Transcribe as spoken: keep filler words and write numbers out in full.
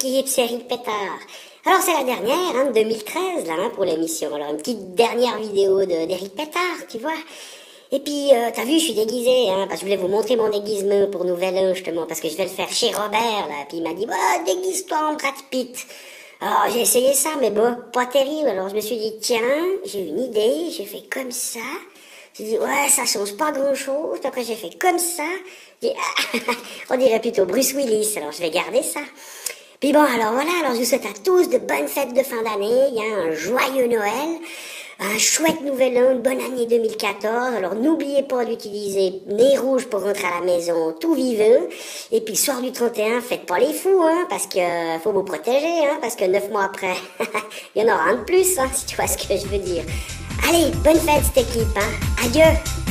équipe, c'est Eric Pétard. Alors c'est la dernière, hein, de deux mille treize, là, hein, pour l'émission. Alors une petite dernière vidéo de d'Eric Pétard, tu vois. Et puis, euh, t'as vu, je suis déguisé, hein, parce que je voulais vous montrer mon déguisement pour Nouvel An, justement, parce que je vais le faire chez Robert, là. Puis il m'a dit, bah, déguise-toi en Brad Pitt. Alors j'ai essayé ça, mais bon, pas terrible. Alors je me suis dit, tiens, j'ai une idée, j'ai fait comme ça. J'ai dit, ouais, ça change pas grand-chose. Après j'ai fait comme ça. J'ai dit, ah, on dirait plutôt Bruce Willis, alors je vais garder ça. Puis bon, alors voilà, alors je vous souhaite à tous de bonnes fêtes de fin d'année, il y a un joyeux Noël, un chouette nouvel an, une bonne année deux mille quatorze. Alors n'oubliez pas d'utiliser nez rouge pour rentrer à la maison tout vivant. Et puis soir du trente et un, faites pas les fous, hein, parce que faut vous protéger, hein, parce que neuf mois après, il y en aura un de plus, hein, si tu vois ce que je veux dire. Allez, bonne fête cette équipe, hein. Adieu.